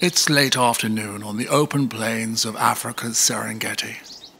It's late afternoon on the open plains of Africa's Serengeti.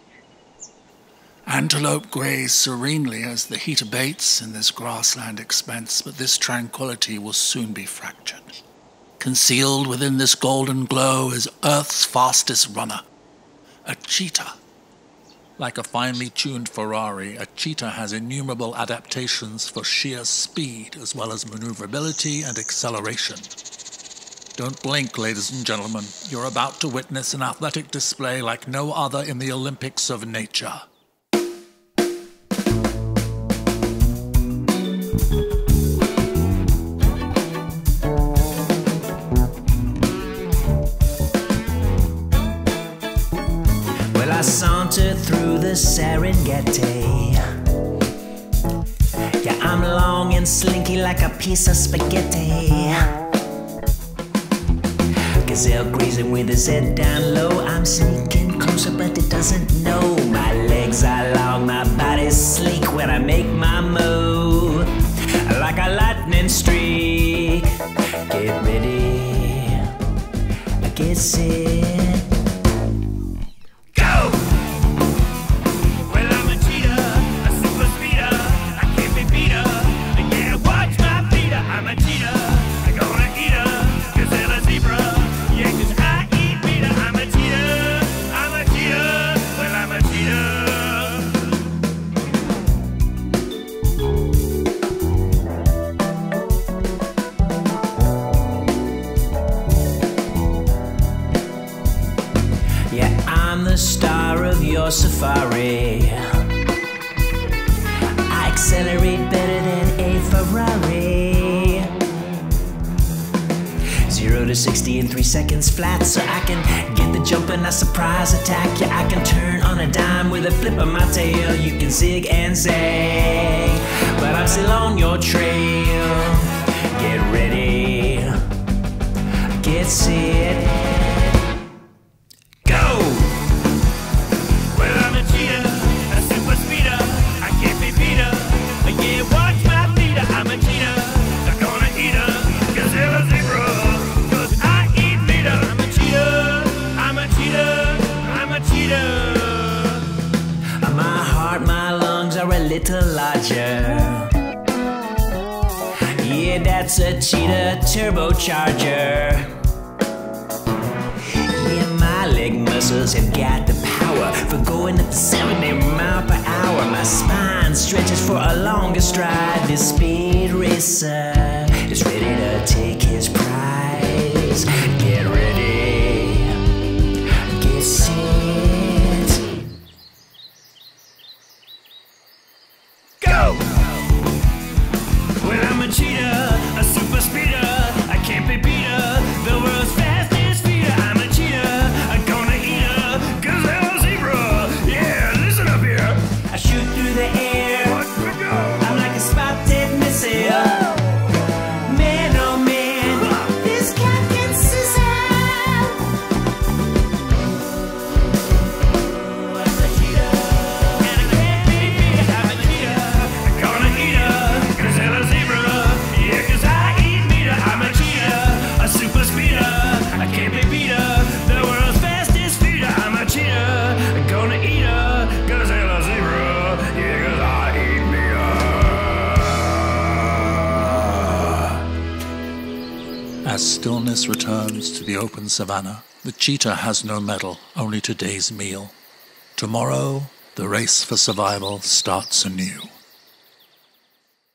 Antelope graze serenely as the heat abates in this grassland expanse, but this tranquility will soon be fractured. Concealed within this golden glow is Earth's fastest runner, a cheetah. Like a finely tuned Ferrari, a cheetah has innumerable adaptations for sheer speed as well as maneuverability and acceleration. Don't blink, ladies and gentlemen. You're about to witness an athletic display like no other in the Olympics of nature. Well, I saunter through the Serengeti. Yeah, I'm long and slinky like a piece of spaghetti. Gazelle grazing with his head down low. I'm sneaking closer, but it doesn't know. My legs are long, my body's sleek when I make my move. Like a lightning streak. Get ready, get set, go! Well, I'm a cheetah, a super speeder. I can't be beat up. Yeah, watch my feet. I'm a cheetah, I'm gonna eat her. Gazelle a zebra. I'm the star of your safari. I accelerate better than a Ferrari. 0 to 60 in 3 seconds flat, so I can get the jump and a surprise attack. Yeah, I can turn on a dime with a flip of my tail. You can zig and zag, but I'm still on your trail. Get ready, get set. Little larger. Yeah, that's a cheetah turbocharger. Yeah, my leg muscles have got the power for going up to 70 miles per hour. My spine stretches for a longer stride. This speed racer is ready to take his prize. Get ready, get set. Well, I'm a cheetah, a super speeder. I can't be beat her. The world's fastest feeder. I'm a cheetah, I'm gonna eat her. Gazelle zebra. Yeah, listen up here. I shoot through the air. Watch me go. I'm like a spotted missile. Man, oh man, this Captain Scissor. I'm a cheetah, and I can't be beat her. I'm a cheetah, I'm gonna eat her. Gazelle zebra. Yeah, 'cause I eat meat. I'm a cheetah, a super speeder. I can't be beat her. The world's fastest feeder. I'm a cheetah, I'm gonna eat her. Gazelle zebra. Yeah, 'cause I eat meat. As stillness returns to the open savanna, the cheetah has no medal, only today's meal. Tomorrow, the race for survival starts anew.